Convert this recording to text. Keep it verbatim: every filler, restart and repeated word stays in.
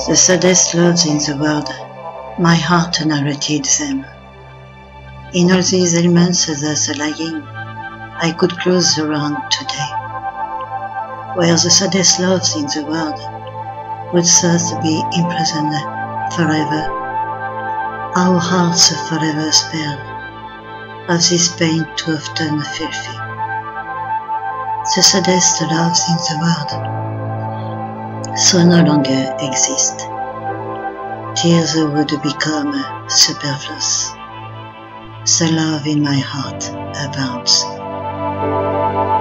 The saddest loves in the world, my heart narrated them. In all these elements thus lying, I could close the round today. Where the saddest loves in the world would thus be imprisoned forever, our hearts forever spared of this pain too often filthy. The saddest loves in the world so no longer exist. Tears would become superfluous. The love in my heart abounds.